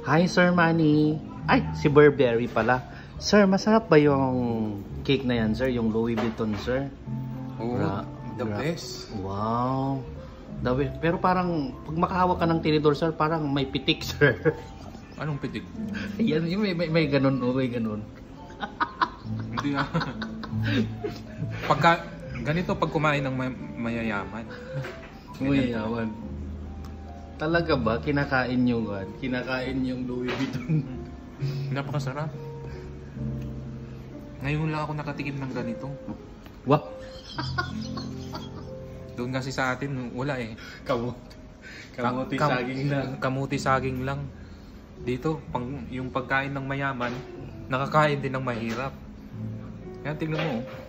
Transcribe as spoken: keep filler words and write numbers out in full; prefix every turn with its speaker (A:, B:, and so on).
A: Hi, Sir Manny. Ay, si Burberry pala. Sir, masarap ba yung cake na yan, sir? Yung Louis Vuitton, sir?
B: Oo,
A: Ra
B: the
A: ra
B: best.
A: Wow. The best. Pero parang, pag makahawak ka ng tinidor, sir, parang may pitik, sir.
B: Anong pitik?
A: Yan, may, may, may ganun, oh, may ganun.
B: Hindi ah. Pagka, ganito pag kumain ng may, mayayaman.
A: Mayayaman. Talaga ba? Kinakain yung what? Kinakain yung Louis Vuitton.
B: Napakasarap. Ngayon lang ako nakatikim ng ganito.
A: Wow!
B: Doon kasi sa atin, wala eh.
A: Kamuti. Kamuti
B: Kam
A: saging lang.
B: Kamuti saging lang. Dito, pang, yung pagkain ng mayaman, nakakain din ng mahirap. Kaya tingnan mo.